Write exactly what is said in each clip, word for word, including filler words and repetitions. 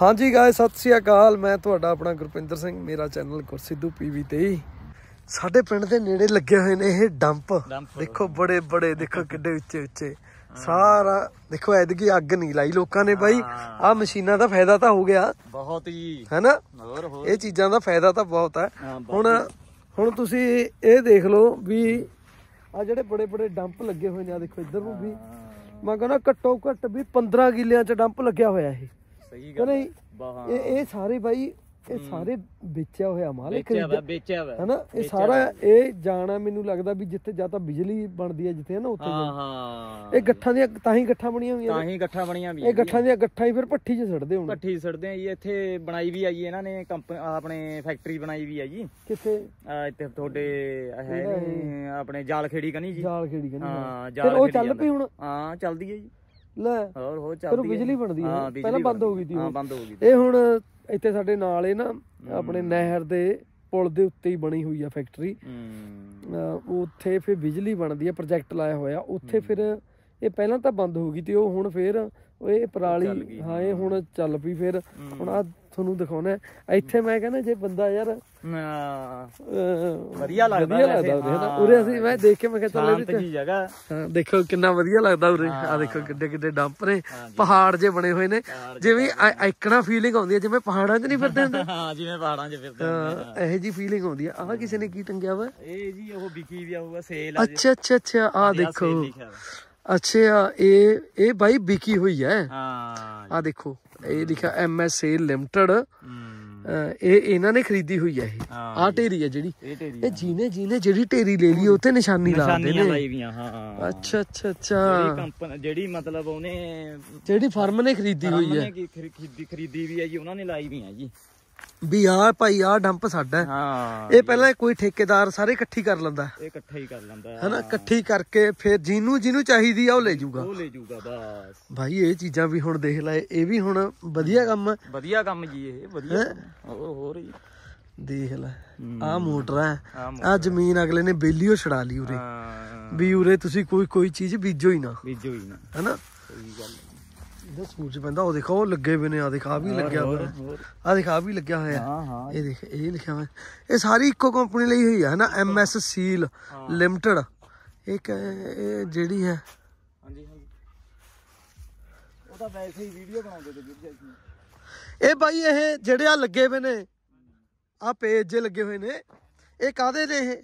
हाँ जी गाइस सत श्री अकाल, मैं तुहाडा अपना गुरपिंदर सिंह, मेरा चैनल गुरसिद्धू पीवी तेई। साडे पिंड दे नेड़े लगे हुए ने ये डंप, देखो बड़े बड़े, देखो किड्डे उच्चे उच्चे, सारा देखो ऐदगी अग नहीं लाई लोकां ने भाई। आ मशीनां दा फायदा तो हो गया बहुत ही, है ना, ये चीज़ां दा फायदा तो बहुत है। हुण हुण तुसीं ये देख लो भी आ जिहड़े बड़े बड़े डंप लगे हुए ने, आ देखो इधर नूं भी मैं कहना घट्टो घट्ट भी पंद्रह किलियां च डंप लग्या होया है। सही गल नहीं, ये सारे भाई ये सारे बेचा होया माल है ना, ये सारा ये जाना मैनू लगदा भी जिथे ज्यादा बिजली बनदी है जिथे, है ना, उत्थे ये गट्ठां दी तां ही गट्ठां बणीਆਂ होईਆਂ, तां ही गट्ठां बणीਆਂ भी, ये गट्ठां दी गट्ठां ही फिर भट्ठी च सड़दे हुण, भट्ठी सड़दे आ जी। इत्थे बनाई भी आई इन्हां ने कंपनी, अपने फैक्ट्री बनाई भी है जी। किथे इत्थे ਤੁਹਾਡੇ है नहीं अपने जाल खेड़ी कनी जी, जाल खेड़ी कनी, हां जाल खेड़ी, फिर ਉਹ ਚੱਲ ਪਈ ਹੁਣ, ਹਾਂ ਚੱਲਦੀ ਹੈ ਜੀ ਲੈ, ਹੋਰ ਹੋ ਚੱਲਦੀ ਹੈ, ਬਿਜਲੀ ਬਣਦੀ ਹੈ, ਪਹਿਲਾਂ ਬੰਦ ਹੋ ਗਈ ਸੀ, ਹਾਂ ਬੰਦ ਹੋ ਗਈ। ਇਹ ਹੁਣ ਇੱਥੇ ਸਾਡੇ ਨਾਲ ਇਹ ਨਾ ਆਪਣੇ ਨਹਿਰ ਦੇ ਪੁਲ ਦੇ ਉੱਤੇ ਹੀ ਬਣੀ ਹੋਈ ਆ ਫੈਕਟਰੀ, ਉੱਥੇ ਫਿਰ ਬਿਜਲੀ ਬਣਦੀ ਹੈ, ਪ੍ਰੋਜੈਕਟ ਲਾਇਆ ਹੋਇਆ ਉੱਥੇ। ਫਿਰ ਇਹ ਪਹਿਲਾਂ ਤਾਂ ਬੰਦ ਹੋ ਗਈ ਤੇ ਉਹ ਹੁਣ ਫਿਰ ਇਹ ਪਰਾਲੀ, ਹਾਂ ਇਹ ਹੁਣ ਚੱਲ ਪਈ। ਫਿਰ ਹੁਣ ਆ ਤੁਹਾਨੂੰ ਦਿਖਾਉਣਾ ਇੱਥੇ, ਮੈਂ ਕਹਿੰਦਾ ਜੇ ਬੰਦਾ ਯਾਰ ਵਧੀਆ ਲੱਗਦਾ ਲੱਗਦਾ ਉਰੇ, ਅਸੀਂ ਮੈਂ ਦੇਖ ਕੇ ਮੈਂ ਕਿਹਾ ਚੱਲ ਇਹਦੀ ਜਗ੍ਹਾ, ਹਾਂ ਦੇਖੋ ਕਿੰਨਾ ਵਧੀਆ ਲੱਗਦਾ ਉਰੇ। ਆ ਦੇਖੋ ਕਿੱਡੇ ਕਿੱਡੇ ਡੰਪ ਨੇ, ਪਹਾੜ ਜੇ ਬਣੇ ਹੋਏ ਨੇ, ਜਿਵੇਂ ਇੱਕਣਾ ਫੀਲਿੰਗ ਆਉਂਦੀ ਹੈ ਜਿਵੇਂ ਪਹਾੜਾਂ 'ਚ ਨਹੀਂ ਫਿਰਦੇ ਹੁੰਦੇ, ਹਾਂ ਜਿਵੇਂ ਪਹਾੜਾਂ 'ਚ ਫਿਰਦੇ, ਹਾਂ ਇਹੋ ਜਿਹੀ ਫੀਲਿੰਗ ਆਉਂਦੀ ਆ। ਆਹ ਕਿਸੇ ਨੇ ਕੀ ਟੰਗਿਆ ਵਾ, ਇਹ ਜੀ ਉਹ ਵਿਕੀ ਵੀ ਆਊਗਾ ਸੇਲ। ਅੱਛਾ ਅੱਛਾ ਅੱਛਾ, ਆਹ ਦੇਖੋ, ਅੱਛਾ ਇਹ ਇਹ ਬਾਈ ਵਿਕੀ ਹੋਈ ਹੈ, ਆ ਦੇਖੋ ਇਹ ਲਿਖਿਆ ਐਮ ਐਸ ਸੇਲ ਲਿਮਟਡ, ਇਹ ਇਹਨਾਂ ਨੇ ਖਰੀਦੀ ਹੋਈ ਹੈ। ਇਹ ਆ ਢੇਰੀ ਹੈ ਜਿਹੜੀ, ਇਹ ਜਿਹਨੇ ਜਿਹਨੇ ਜਿਹੜੀ ਢੇਰੀ ਲੈ ਲਈ ਉੱਥੇ ਨਿਸ਼ਾਨੀ ਲਾਉਂਦੇ ਨੇ। ਅੱਛਾ ਅੱਛਾ ਅੱਛਾ, ਜਿਹੜੀ ਮਤਲਬ ਉਹਨੇ ਜਿਹੜੀ ਫਰਮ ਨੇ ਖਰੀਦੀ ਹੋਈ ਹੈ, ਖਰੀਦੀ ਵੀ ਹੈ ਜੀ, ਉਹਨਾਂ ਨੇ ਲਾਈ ਵੀ ਹੈ ਜੀ ਵੀ ਆ ਭਾਈ ਆ ਡੰਪ ਸਾਡਾ। ਇਹ ਪਹਿਲਾਂ ਕੋਈ ਠੇਕੇਦਾਰ ਸਾਰੇ ਇਕੱਠੀ ਕਰ ਲੈਂਦਾ, ਇਹ ਇਕੱਠਾ ਹੀ ਕਰ ਲੈਂਦਾ ਹੈ ਨਾ, ਇਕੱਠੀ ਕਰਕੇ ਫਿਰ ਜਿਹਨੂੰ ਜਿਹਨੂੰ ਚਾਹੀਦੀ ਆ ਉਹ ਲੈ ਜਾਊਗਾ, ਉਹ ਲੈ ਜਾਊਗਾ ਬਸ ਭਾਈ। ਇਹ ਚੀਜ਼ਾਂ ਵੀ ਹੁਣ ਦੇਖ ਲੈ, ਇਹ ਵੀ ਹੁਣ ਵਧੀਆ ਕੰਮ ਹੈ, ਵਧੀਆ ਕੰਮ ਜੀ, ਇਹ ਵਧੀਆ ਹੋਰ ਹੀ ਦੇਖ ਲੈ। ਆਹ ਮੋਟਰ ਹੈ, ਆਹ ਜ਼ਮੀਨ ਅਗਲੇ ਨੇ ਬੇਲੀਓ ਛੜਾ ਲਈ ਉਰੇ, ਵੀ ਉਰੇ ਤੁਸੀਂ ਕੋਈ ਕੋਈ ਚੀਜ਼ ਬੀਜੋ ਹੀ ਨਾ, ਬੀਜੋ ਹੀ ਨਾ, ਹੈ ਨਾ। ਸਹੀ ਗੱਲ। ਸੂਰਜ ਪੈਂਦਾ, ਉਹ ਦੇਖੋ ਉਹ ਲੱਗੇ ਹੋਏ ਨੇ, ਆ ਦੇਖ ਆ ਵੀ ਲੱਗਿਆ ਹੋਇਆ, ਆ ਦੇਖ ਆ ਵੀ ਲੱਗਿਆ ਹੋਇਆ, ਇਹ ਦੇਖ ਇਹ ਲਿਖਿਆ ਹੋਇਆ। ਇਹ ਸਾਰੀ ਇੱਕੋ ਕੰਪਨੀ ਲਈ ਹੋਈ ਹੈ ਨਾ, ਐਮ ਐਸ ਸੀਲ ਲਿਮਟਡ। ਇੱਕ ਇਹ ਜਿਹੜੀ ਹੈ, ਹਾਂਜੀ ਹਾਂਜੀ, ਉਹ ਤਾਂ ਵੈਸੇ ਹੀ ਵੀਡੀਓ ਬਣਾਉਂਦੇ ਤੇ ਵੀਡੀਓ। ਇਹ ਬਾਈ ਇਹ ਜਿਹੜੇ ਆ ਲੱਗੇ ਹੋਏ ਨੇ, ਆ ਪੇਜ ਜੇ ਲੱਗੇ ਹੋਏ ਨੇ, ਇਹ ਕਾਹਦੇ ਨੇ? ਇਹ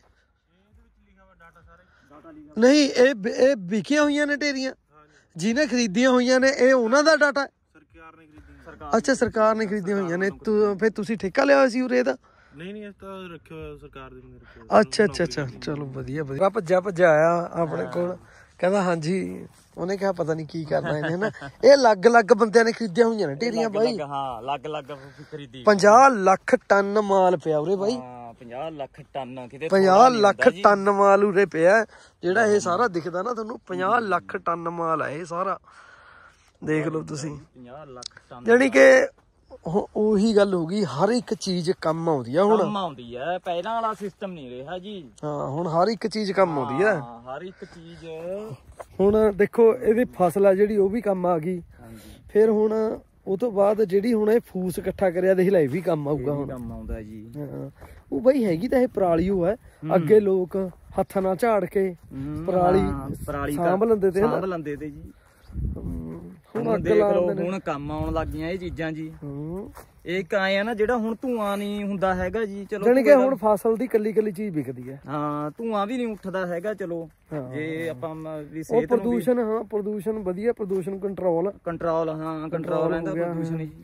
ਨਹੀਂ, ਇਹ ਇਹ ਵਿਕੀਆਂ ਹੋਈਆਂ ਨੇ ਢੇਰੀਆਂ, ਜਿਹਨੇ ਖਰੀਦੀਆਂ ਹੋਈਆਂ ਨੇ, ਇਹ ਉਹਨਾਂ ਦਾ ਡਾਟਾ ਸਰਕਾਰ ਨੇ ਖਰੀਦੀਆਂ। ਅੱਛਾ ਸਰਕਾਰ ਨੇ ਖਰੀਦੀਆਂ ਹੋਈਆਂ ਨੇ, ਫਿਰ ਤੁਸੀਂ ਠੇਕਾ ਲਿਆ ਹੋਇਆ ਸੀ ਉਰੇ ਦਾ? ਨਹੀਂ ਨਹੀਂ, ਇਸ ਤਾਂ ਰੱਖਿਆ ਹੋਇਆ ਸਰਕਾਰ ਦੇ ਨੇ। ਅੱਛਾ ਅੱਛਾ ਅੱਛਾ, ਚਲੋ ਵਧੀਆ ਵਧੀਆ। ਭੱਜਿਆ ਭੱਜਿਆ ਆਇਆ ਆਪਣੇ ਕੋਲ, ਕਹਿੰਦਾ ਹਾਂਜੀ, ਉਹਨੇ ਕਿਹਾ ਪਤਾ ਨਹੀਂ ਕੀ ਕਰਨਾ ਇਹਨੇ, ਹਨਾ। ਇਹ ਅਲੱਗ ਅਲੱਗ ਬੰਦਿਆਂ ਨੇ ਖਰੀਦੀਆਂ ਹੋਈਆਂ ਨੇ ਢੇਰੀਆਂ ਬਾਈ, ਹਾਂ ਅਲੱਗ ਅਲੱਗ ਖਰੀਦੀ। ਪੰਜਾਹ ਲੱਖ ਟਨ ਮਾਲ ਪਿਆ ਉਰੇ ਬਾਈ, ਪੰਜਾਹ ਲੱਖ ਟਨ, ਕਿਤੇ ਪੰਜਾਹ ਲੱਖ ਟਨ ਮਾਲ ਉਰੇ ਪਿਆ, ਜਿਹੜਾ ਇਹ ਸਾਰਾ ਦਿਖਦਾ ਨਾ ਤੁਹਾਨੂੰ, ਪੰਜਾਹ ਲੱਖ ਟਨ ਮਾਲ ਹੈ ਇਹ ਸਾਰਾ, ਦੇਖ ਲਓ ਤੁਸੀਂ। ਪੰਜਾਹ ਲੱਖ ਟਨ ਜਾਨੀ ਕਿ ਉਹੀ ਗੱਲ ਹੋ ਗਈ, ਹਰ ਇੱਕ ਚੀਜ਼ ਕੰਮ ਆਉਂਦੀ ਆ ਹੁਣ, ਕੰਮ ਆਉਂਦੀ ਹੈ, ਪਹਿਲਾਂ ਵਾਲਾ ਸਿਸਟਮ ਨਹੀਂ ਰਿਹਾ ਜੀ। ਹਾਂ ਹੁਣ ਹਰ ਇੱਕ ਚੀਜ਼ ਕੰਮ ਆਉਂਦੀ ਹੈ, ਹਰ ਇੱਕ ਚੀਜ਼। ਹੁਣ ਦੇਖੋ ਇਹਦੀ ਫਸਲ ਆ ਜਿਹੜੀ, ਉਹ ਵੀ ਕੰਮ ਆ ਗਈ। ਫਿਰ ਹੁਣ ਉਹ ਤੋਂ ਬਾਅਦ ਜਿਹੜੀ ਹੁਣ ਇਹ ਫੂਸ ਇਕੱਠਾ ਕਰਿਆ, ਦੇਖ ਲੈ ਇਹ ਵੀ ਕੰਮ ਆਊਗਾ ਹੁਣ, ਕੰਮ ਆਉਂਦਾ ਜੀ। ਉਹ ਬਾਈ ਹੈਗੀ ਤਾਂ ਇਹ ਪਰਾਲੀ ਉਹ ਹੈ, ਅੱਗੇ ਲੋਕ ਹੱਥਾਂ ਨਾਲ ਝਾੜ ਕੇ ਪਰਾਲੀ ਪਰਾਲੀ ਸਾਂਭ ਲੈਂਦੇ ਤੇ, ਸਾਂਭ ਲੈਂਦੇ ਤੇ ਜੀ। ਹੁਣ ਦੇਖ ਲਓ ਹੁਣ ਕੰਮ ਆਉਣ ਲੱਗ ਗਈਆਂ ਇਹ ਚੀਜ਼ਾਂ ਜੀ। ਇਹ ਕਾਏ ਆ ਨਾ, ਜਿਹੜਾ ਹੁਣ ਧੂਆਂ ਨਹੀਂ ਹੁੰਦਾ ਹੈਗਾ ਜੀ, ਚਲੋ ਜਾਣੀ ਕਿ ਹੁਣ ਫਸਲ ਦੀ ਕੱਲੀ ਕੱਲੀ ਚੀਜ਼ ਵਿਕਦੀ ਹੈ, ਹਾਂ ਧੂਆਂ ਵੀ ਨਹੀਂ ਉੱਠਦਾ ਹੈਗਾ। ਚਲੋ ਜੇ ਆਪਾਂ ਵੀ ਸਿਹਤ ਨੂੰ ਪ੍ਰਦੂਸ਼ਣ, ਹਾਂ ਪ੍ਰਦੂਸ਼ਣ ਵਧੀਆ, ਪ੍ਰਦੂਸ਼ਣ ਕੰਟਰੋਲ ਕੰਟਰੋਲ ਹਾਂ ਕੰਟਰੋਲ ਰਹਿੰਦਾ ਪ੍ਰਦੂਸ਼ਣ ਜੀ।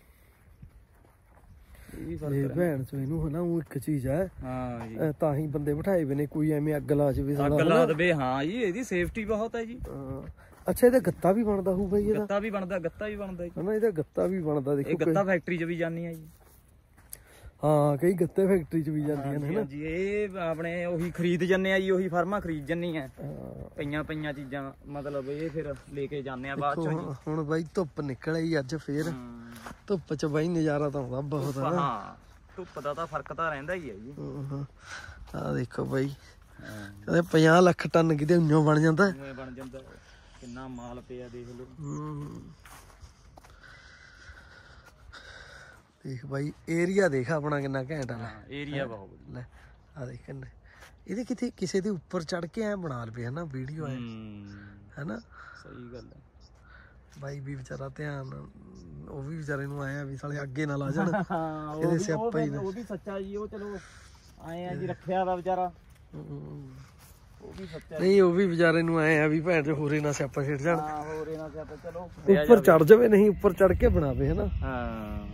ਇਹ ਭੈਣ ਚੋ ਇਹਨੂੰ ਹਨਾ, ਉਹ ਇੱਕ ਚੀਜ਼ ਹੈ, ਹਾਂ ਜੀ, ਤਾਂ ਹੀ ਬੰਦੇ ਬਿਠਾਏ ਵੇ ਨੇ, ਕੋਈ ਐਵੇਂ ਅੱਗ ਲਾ ਜਾਵੇ, ਅੱਗ ਲਾ ਦੇਵੇ, ਹਾਂ ਜੀ, ਇਹਦੀ ਸੇਫਟੀ ਬਹੁਤ ਹੈ ਜੀ। ਅੱਛਾ ਇਹਦਾ ਗੱਤਾ ਵੀ ਬਣਦਾ ਹੋਊ ਬਾਈ, ਇਹਦਾ ਗੱਤਾ ਵੀ ਬਣਦਾ, ਗੱਤਾ ਵੀ ਬਣਦਾ ਹਨਾ, ਇਹਦਾ ਗੱਤਾ ਵੀ ਬਣਦਾ। ਦੇਖੋ ਗੱਤਾ ਫੈਕਟਰੀ ਚ ਵੀ ਜਾਂਦੀ ਆ ਜੀ, ਹਾਂ ਕਈ ਗੱਤੇ ਫੈਕਟਰੀ ਚ ਵੀ ਜਾਂਦੀਆਂ ਨੇ ਹਨਾ ਜੀ। ਇਹ ਆਪਣੇ ਉਹੀ ਖਰੀਦ ਜੰਨੇ ਆ ਜੀ, ਉਹੀ ਫਰਮਾਂ ਖਰੀਦ ਜੰਨੀਆਂ ਪਈਆਂ ਪਈਆਂ ਚੀਜ਼ਾਂ, ਮਤਲਬ ਇਹ ਫਿਰ ਲੈ ਕੇ ਜਾਂਦੇ ਆ ਬਾਅਦ ਚੋਂ। ਹੁਣ ਬਾਈ ਧੁੱਪ ਨਿਕਲ ਆਈ ਅੱਜ, ਫੇਰ ਧੁੱਪ ਚ ਬਾਈ ਨਜ਼ਾਰਾ ਤਾਂ ਆਉਂਦਾ ਬਹੁਤ, ਹਾਂ ਧੁੱਪ ਦਾ ਤਾਂ ਫਰਕ ਤਾਂ ਰਹਿੰਦਾ ਹੀ ਹੈ ਜੀ। ਆਹ ਦੇਖੋ ਬਾਈ, ਕਹਿੰਦੇ ਪੰਜਾਹ ਲੱਖ ਟਨ ਕਿਤੇ ਉਈਓ ਬਣ ਜਾਂਦਾ, ਬਣ ਜਾਂਦਾ, ਕਿੰਨਾ ਮਾਲ ਪਿਆ ਦੇਖ ਲਓ। ਦੇਖ ਬਾਈ ਏਰੀਆ ਦੇਖ ਆਪਣਾ ਕਿੰਨਾ ਘੈਂਟ ਆ। ਏਰੀਆ ਬਹੁਤ ਵਧੀਆ ਲੈ ਆ ਦੇਖ ਕਿੰਨੇ ਇਹਦੇ ਕਿਤੇ ਕਿਸੇ ਦੇ ਉੱਪਰ ਚੜ ਕੇ ਐ ਬਣਾ ਲਵੇ ਹਨਾ ਵੀਡੀਓ ਐ ਹਨਾ। ਸਹੀ ਗੱਲ ਹੈ ਬਾਈ ਵੀ ਵਿਚਾਰਾ ਧਿਆਨ ਉਹ ਵੀ ਵਿਚਾਰੇ ਨੂੰ ਆਇਆ ਵੀ ਸਾਲੇ ਅੱਗੇ ਨਾ ਲਾ ਜਾਣ ਇਹਦੇ ਸਿਆਪਾ ਹੀ ਉਹ ਵੀ ਸੱਚਾ ਜੀ ਉਹ ਚਲੋ ਆਏ ਆ ਜੀ ਰੱਖਿਆ ਦਾ ਵਿਚਾਰਾ ਉਹ ਵੀ ਸੱਚਾ ਨਹੀਂ ਉਹ ਵੀ ਵਿਚਾਰੇ ਨੂੰ ਆਏ ਆ ਵੀ ਭੈਣ ਚ ਹੋਰੇ ਨਾ ਸਿਆਪਾ ਛਿੜ ਜਾਣ। ਹਾਂ ਹੋਰੇ ਨਾ ਸਿਆਪਾ ਚਲੋ ਉੱਪਰ ਚੜ ਜਾਵੇ ਨਹੀਂ ਉੱਪਰ ਚੜ ਕੇ ਬਣਾਵੇ ਹਨਾ। ਹਾਂ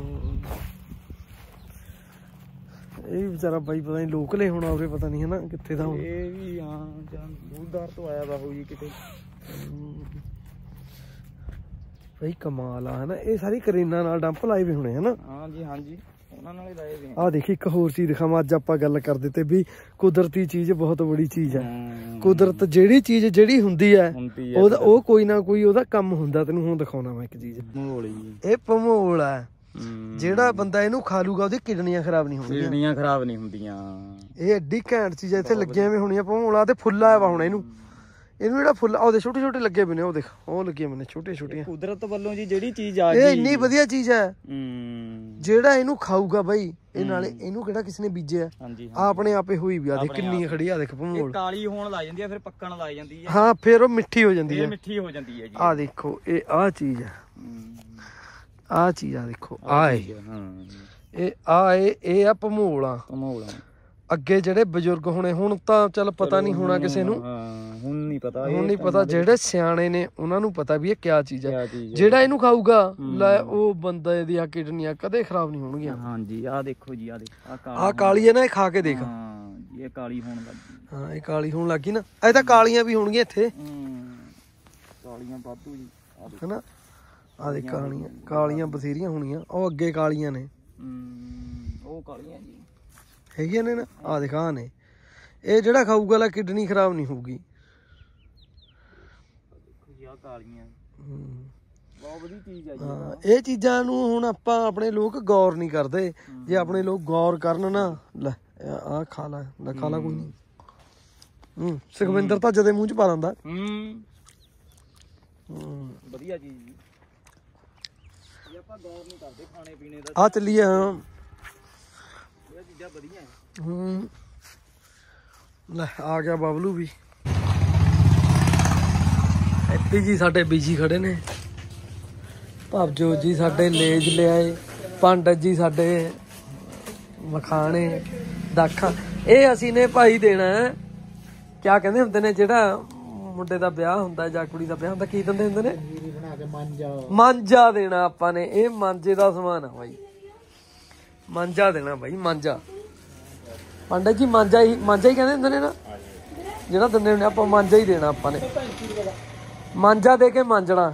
ਇਹ ਵੀ ਵਿਚਾਰਾ ਬਾਈ ਪਤਾ ਨਹੀਂ ਲੋਕਲੇ ਹੋਣਾ ਉਰੇ ਪਤਾ ਨਹੀਂ ਹਨਾ ਕਿੱਥੇ ਦਾ ਹੁਣ। ਇਹ ਵੀ ਹਾਂ ਜਾਂ ਦੂਰਦਾਰ ਤੋਂ ਆਇਆ ਬਾਹੂ ਜੀ ਕਿਤੇ ਬਈ ਕਮਾਲ ਆ ਹਨਾ। ਇਹ ਸਾਰੀ ਕਰੇਨਾਂ ਨਾਲ ਡੰਪ ਲਾਏ ਵੀ ਹੋਣੇ ਹਨਾ। ਹਾਂਜੀ ਹਾਂਜੀ ਉਹਨਾਂ ਨਾਲ ਹੀ ਲਾਏ ਵੀ ਆ ਦੇਖੀ ਇੱਕ ਹੋਰ ਚੀਜ਼ ਦਿਖਾਵਾਂ। ਅੱਜ ਆਪਾਂ ਗੱਲ ਕਰਦੇ ਤੇ ਵੀ ਕੁਦਰਤੀ ਚੀਜ਼ ਬਹੁਤ ਬੜੀ ਚੀਜ਼ ਹੈ। ਕੁਦਰਤ ਜਿਹੜੀ ਚੀਜ਼ ਜਿਹੜੀ ਹੁੰਦੀ ਹੈ ਉਹਦਾ ਉਹ ਕੋਈ ਨਾ ਕੋਈ ਉਹਦਾ ਕੰਮ ਹੁੰਦਾ। ਤੈਨੂੰ ਹੁਣ ਦਿਖਾਉਣਾ ਮੈਂ ਇੱਕ ਚੀਜ਼ ਇਹ ਭਮੋਲ ਹੈ। ਜਿਹੜਾ ਬੰਦਾ ਇਹਨੂੰ ਖਾ ਲੂਗਾ ਉਹਦੀ ਕਿਡਨੀਆਂ ਖਰਾਬ ਨਹੀਂ ਹੁੰਦੀਆਂ। ਕਿਡਨੀਆਂ ਖਰਾਬ ਨਹੀਂ ਹੁੰਦੀਆਂ। ਇਹ ਐਡੀ ਘੈਂਟ ਚੀਜ਼ ਇੱਥੇ ਲੱਗੀਆਂ ਵੀ ਹੋਣੀਆਂ ਭਮੋਲਾ ਤੇ ਫੁੱਲਾ ਵਾ ਹੁਣ ਇਹਨੂੰ ਇਹਨੂੰ ਜਿਹੜਾ ਫੁੱਲ ਉਹਦੇ ਛੋਟੇ ਛੋਟੇ ਲੱਗੇ ਪਏ ਨੇ ਉਹ ਦੇਖ ਉਹ ਲੱਗੀਆਂ ਮੈਨੇ ਛੋਟੇ ਛੋਟੀਆਂ। ਕੁਦਰਤ ਵੱਲੋਂ ਜੀ ਜਿਹੜੀ ਚੀਜ਼ ਆ ਗਈ ਇਹ ਇੰਨੀ ਵਧੀਆ ਚੀਜ਼ ਹੈ ਜਿਹੜਾ ਇਹਨੂੰ ਖਾਊਗਾ ਬਾਈ ਇਹ ਨਾਲੇ ਇਹਨੂੰ ਕਿਹੜਾ ਕਿਸੇ ਨੇ ਬੀਜਿਆ ਆਪਣੇ ਆਪੇ ਹੋਈ ਵੀ ਆ ਦੇਖ ਕਿੰਨੀ ਖੜੀ ਆ ਦੇਖ ਭਮੋਲ ਕਾਲੀ ਹੋਣ ਲੱਗ ਜਾਂਦੀ ਆ ਫਿਰ ਪੱਕਣ ਲੱਗ ਜਾਂਦੀ ਆ। ਹਾਂ ਫਿਰ ਉਹ ਮਿੱਠੀ ਹੋ ਜਾਂਦੀ ਹੈ ਮਿੱਠੀ ਹੋ ਜਾਂਦੀ ਹੈ ਜੀ। ਆ ਦੇਖੋ ਇਹ ਆ ਚੀਜ਼ ਹੈ ਆ ਚੀਜ਼ ਆ ਦੇਖੋ ਆ ਇਹ ਆ ਇਹ ਇਹ ਆ ਭਮੋਲਾ ਭਮੋਲਾ। ਅੱਗੇ ਜਿਹੜੇ ਬਜ਼ੁਰਗ ਹੋਣੇ ਹੁਣ ਤਾਂ ਚੱਲ ਪਤਾ ਨਹੀਂ ਹੋਣਾ ਕਿਸੇ ਨੂੰ ਹੁਣ ਨਹੀਂ ਪਤਾ ਹੁਣ ਨਹੀਂ ਪਤਾ ਜਿਹੜੇ ਸਿਆਣੇ ਨੇ ਉਹਨਾਂ ਨੂੰ ਪਤਾ ਵੀ ਇਹ ਕਿਆ ਚੀਜ਼ ਹੈ। ਜਿਹੜਾ ਇਹਨੂੰ ਖਾਊਗਾ ਲੈ ਉਹ ਬੰਦੇ ਦੀਆਂ ਕਿਡਨੀਆਂ ਕਦੇ ਖਰਾਬ ਨਹੀਂ ਹੋਣਗੀਆਂ। ਹਾਂਜੀ ਆ ਦੇਖੋ ਜੀ ਆ ਦੇਖ ਆ ਕਾਲੀ ਹੈ ਨਾ ਇਹ ਖਾ ਕੇ ਦੇਖ। ਹਾਂ ਇਹ ਕਾਲੀ ਹੋਣ ਲੱਗੀ। ਹਾਂ ਇਹ ਕਾਲੀ ਹੋਣ ਲੱਗੀ ਨਾ ਇਹ ਤਾਂ ਕਾਲੀਆਂ ਵੀ ਹੋਣਗੀਆਂ ਇੱਥੇ ਕਾਲੀਆਂ ਵਾਧੂ ਜੀ ਹਨਾ। ਆ ਦੇਖ ਕਾਲੀਆਂ ਕਾਲੀਆਂ ਬਥੇਰੀਆਂ ਹੋਣੀਆਂ ਉਹ ਅੱਗੇ ਕਾਲੀਆਂ ਨੇ ਉਹ ਕਾਲੀਆਂ ਜੀ ਹੈਗੀਆਂ ਨੇ ਨਾ। ਆ ਦਿਖਾ ਨੇ ਇਹ ਜਿਹੜਾ ਖਾਊਗਾ ਲਾ ਕਿਡਨੀ ਖਰਾਬ ਨਹੀਂ ਹੋਊਗੀ। ਬਹੁਤ ਵਧੀਆ ਚੀਜ਼ ਹੈ ਜੀ। ਹਾਂ ਇਹ ਚੀਜ਼ਾਂ ਨੂੰ ਹੁਣ ਆਪਾਂ ਆਪਣੇ ਲੋਕ ਗੌਰ ਨਹੀਂ ਕਰਦੇ। ਜੇ ਆਪਣੇ ਲੋਕ ਗੌਰ ਕਰਨ ਨਾ ਲੈ ਆ ਖਾ ਲੈ ਲੈ ਖਾ ਲਾ ਕੋਈ ਨਹੀਂ। ਹੂੰ ਸੁਖਵਿੰਦਰ ਤਾਂ ਜਦੇ ਮੂੰਹ ਚ ਪਾ ਦਿੰਦਾ। ਹੂੰ ਵਧੀਆ ਚੀਜ਼ ਜੀ ਜੇ ਆਪਾਂ ਗੌਰ ਨਹੀਂ ਕਰਦੇ ਖਾਣੇ ਪੀਣੇ ਦਾ। ਆ ਚੱਲੀਏ ਹਾਂ ਇਹ ਚੀਜ਼ਾਂ ਵਧੀਆ ਹੂੰ ਲੈ ਆ ਗਿਆ ਬਬਲੂ ਵੀ ਇੱਥੇ ਜੀ ਸਾਡੇ ਬੀਜੀ ਖੜੇ ਨੇ। ਭਵਜੋ ਜੀ ਸਾਡੇ ਲੇਜ ਲਿਆਏ। ਪੰਡਤ ਜੀ ਸਾਡੇ ਮਖਾਣੇ ਦਾਖਾ ਇਹ ਅਸੀਂ ਨੇ ਭਾਈ ਦੇਣਾ ਕਿਆ ਕਹਿੰਦੇ ਹੁੰਦੇ ਨੇ ਜਿਹੜਾ ਮੁੰਡੇ ਦਾ ਵਿਆਹ ਹੁੰਦਾ ਜਾਂ ਕੁੜੀ ਦਾ ਵਿਆਹ ਹੁੰਦਾ ਕੀ ਦਿੰਦੇ ਹੁੰਦੇ ਨੇ ਮਾਂਜਾ ਦੇਣਾ ਆਪਾਂ ਨੇ। ਇਹ ਮਾਂਜੇ ਦਾ ਸਮਾਨ ਆ ਬਾਈ ਮਾਂਜਾ ਦੇਣਾ ਬਾਈ ਮਾਂਜਾ। ਪੰਡਤ ਜੀ ਮਾਂਜਾ ਹੀ ਮਾਂਜਾ ਹੀ ਕਹਿੰਦੇ ਹੁੰਦੇ ਨੇ ਨਾ ਜਿਹੜਾ ਦਿੰਦੇ ਹੁੰਦੇ ਆਪਾਂ ਮਾਂਜਾ ਹੀ ਦੇਣਾ ਆਪਾਂ ਨੇ। ਮਾਂਜਾ ਦੇ ਕੇ ਮਾਂਜਣਾ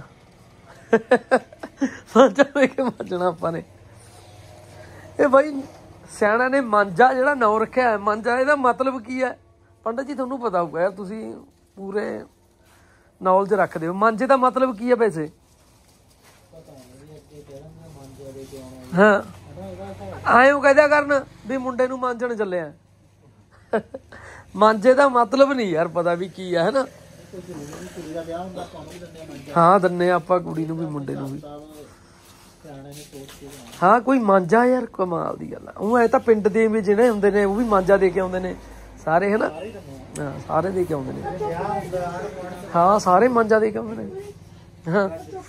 ਮਾਂਜਾ ਦੇ ਕੇ ਮਾਂਜਣਾ ਆਪਾਂ ਨੇ। ਇਹ ਬਾਈ ਸਿਆਣਾ ਨੇ ਮਾਂਜਾ ਜਿਹੜਾ ਨਾਂ ਰੱਖਿਆ ਹੈ ਮਾਂਜਾ ਇਹਦਾ ਮਤਲਬ ਕੀ ਹੈ ਪੰਡਤ ਜੀ ਤੁਹਾਨੂੰ ਪਤਾ ਹੋਊਗਾ ਯਾਰ ਤੁਸੀਂ ਪੂਰੇ ਨੌਲੇਜ ਰੱਖਦੇ ਹੋ। ਮਾਂਜੇ ਦਾ ਮਤਲਬ ਕੀ ਹੈ ਵੈਸੇ? ਹਾਂ ਆਇਓ ਕਹਿਦਾ ਕਰਨ ਵੀ ਮੁੰਡੇ ਨੂੰ ਮਾਂਜਣ ਚੱਲਿਆ। ਮਾਂਜੇ ਦਾ ਮਤਲਬ ਨਹੀਂ ਯਾਰ ਪਤਾ ਵੀ ਕੀ ਹੈ ਹਨਾ। ਹਾਂ ਦਿੰਨੇ ਆਪਾਂ ਕੁੜੀ ਨੂੰ ਵੀ ਮੁੰਡੇ ਨੂੰ ਵੀ। ਹਾਂ ਕੋਈ ਮਾਂਜਾ ਯਾਰ ਕਮਾਲ ਦੀ ਗੱਲ ਆ। ਉਹ ਐ ਤਾਂ ਪਿੰਡ ਦੇ ਵੀ ਜਿਹੜੇ ਹੁੰਦੇ ਨੇ ਉਹ ਵੀ ਮਾਂਜਾ ਦੇ ਕੇ ਆਉਂਦੇ ਨੇ ਸਾਰੇ ਹਨਾ। ਹਾਂ ਸਾਰੇ ਦੇ ਕੇ ਆਉਂਦੇ ਨੇ। ਹਾਂ ਸਾਰੇ ਮਾਂਜਾ ਦੇ ਕੇ ਆਉਂਦੇ ਨੇ। ਹਾਂ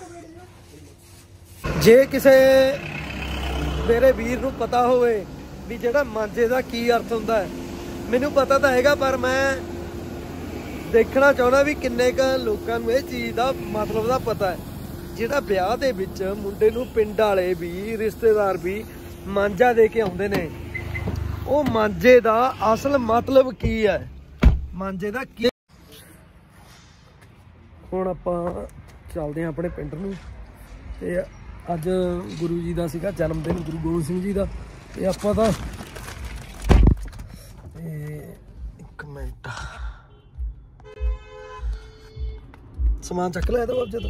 ਜੇ ਕਿਸੇ ਮੇਰੇ ਵੀਰ ਨੂੰ ਪਤਾ ਹੋਵੇ ਵੀ ਜਿਹੜਾ ਮਾਂਜੇ ਦਾ ਕੀ ਅਰਥ ਹੁੰਦਾ ਹੈ ਮੈਨੂੰ ਪਤਾ ਤਾਂ ਹੈਗਾ ਪਰ ਮੈਂ ਦੇਖਣਾ ਚਾਹੁੰਦਾ ਵੀ ਕਿੰਨੇ ਕੁ ਲੋਕਾਂ ਨੂੰ ਇਹ ਚੀਜ਼ ਦਾ ਮਤਲਬ ਦਾ ਪਤਾ ਹੈ। ਜਿਹੜਾ ਵਿਆਹ ਦੇ ਵਿੱਚ ਮੁੰਡੇ ਨੂੰ ਪਿੰਡ ਵਾਲੇ ਵੀ ਰਿਸ਼ਤੇਦਾਰ ਵੀ ਮਾਂਜਾ ਦੇ ਕੇ ਆਉਂਦੇ ਨੇ ਉਹ ਮਾਂਜੇ ਦਾ ਅਸਲ ਮਤਲਬ ਕੀ ਹੈ ਮਾਂਜੇ ਦਾ ਕੀ। ਹੁਣ ਆਪਾਂ ਚੱਲਦੇ ਹਾਂ ਆਪਣੇ ਪਿੰਡ ਨੂੰ ਤੇ ਅੱਜ ਗੁਰੂ ਜੀ ਦਾ ਸੀਗਾ ਜਨਮ ਦਿਨ ਗੁਰੂ ਗੋਬਿੰਦ ਸਿੰਘ ਜੀ ਦਾ ਤੇ ਆਪਾਂ ਤਾਂ ਇੱਕ ਮਿੰਟ ਸਮਾਨ ਚੱਕ ਲਿਆ ਤਾਂ ਬਾਬਜੇ ਤੋਂ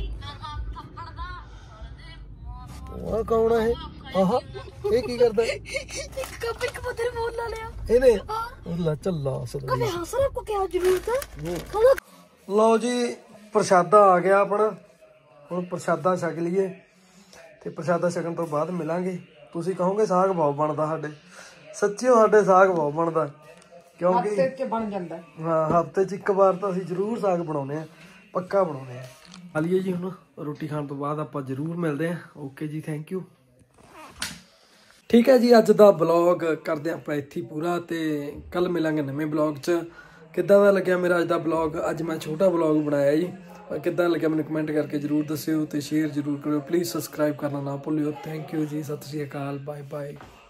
ਉਹ ਕੌਣ ਹੈ ਆਹ ਇਹ ਕੀ ਕਰਦਾ कभी कबूतर बोल ला लिया ਇਹਨੇ ਅੱਲਾ ਚੱਲਾ कभी हंसने को क्या जरूरत है। ਲਓ ਜੀ ਪ੍ਰਸ਼ਾਦਾ ਆ ਗਿਆ ਆਪਣਾ ਹੁਣ ਪ੍ਰਸ਼ਾਦਾ ਛਕ ਲਈਏ ਤੇ ਪ੍ਰਸ਼ਾਦਾ ਛਕਣ ਤੋਂ ਬਾਅਦ ਮਿਲਾਂਗੇ ਤੁਸੀਂ ਕਹੋਗੇ ਸਾਗ ਬਹੁਤ ਬਣਦਾ ਸਾਡੇ, ਸੱਚੀਓ ਸਾਡੇ ਸਾਗ ਬਹੁਤ ਬਣਦਾ, ਕਿਉਂਕਿ ਹਫ਼ਤੇ ਚ ਬਣ ਜਾਂਦਾ। ਹਾਂ ਹਫਤੇ ਚ ਇੱਕ ਵਾਰ ਤਾਂ ਅਸੀਂ ਜ਼ਰੂਰ ਸਾਗ ਬਣਾਉਂਦੇ ਆ, ਪੱਕਾ ਬਣਾਉਂਦੇ ਆ। ਖਾ ਲਈਏ ਜੀ ਹੁਣ, ਰੋਟੀ ਖਾਣ ਤੋਂ ਬਾਅਦ ਆਪਾਂ ਜ਼ਰੂਰ ਮਿਲਦੇ ਆ। ਓਕੇ ਜੀ, ਥੈਂਕ ਯੂ। ਠੀਕ ਹੈ ਜੀ, ਅੱਜ ਦਾ ਬਲੌਗ ਕਰਦੇ ਆਪਾਂ ਇੱਥੇ ਪੂਰਾ, ਤੇ ਕੱਲ ਮਿਲਾਂਗੇ ਨਵੇਂ ਬਲੌਗ 'ਚ। ਕਿੱਦਾਂ ਦਾ ਲੱਗਿਆ ਮੇਰਾ ਅੱਜ ਦਾ ਬਲੌਗ? ਅੱਜ ਮੈਂ ਛੋਟਾ ਬਲੌਗ ਬਣਾਇਆ ਜੀ, ਕਿੱਦਾਂ ਲੱਗਿਆ ਮੈਨੂੰ ਕਮੈਂਟ ਕਰਕੇ ਜ਼ਰੂਰ ਦੱਸਿਓ, ਤੇ ਸ਼ੇਅਰ ਜ਼ਰੂਰ ਕਰਿਓ। ਪਲੀਜ਼ ਸਬਸਕ੍ਰਾਈਬ ਕਰਨਾ ਨਾ ਭੁੱਲਿਓ। ਥੈਂਕ ਯੂ ਜੀ, ਸਤਿ ਸ਼੍ਰੀ ਅਕਾਲ, ਬਾਏ ਬਾਏ।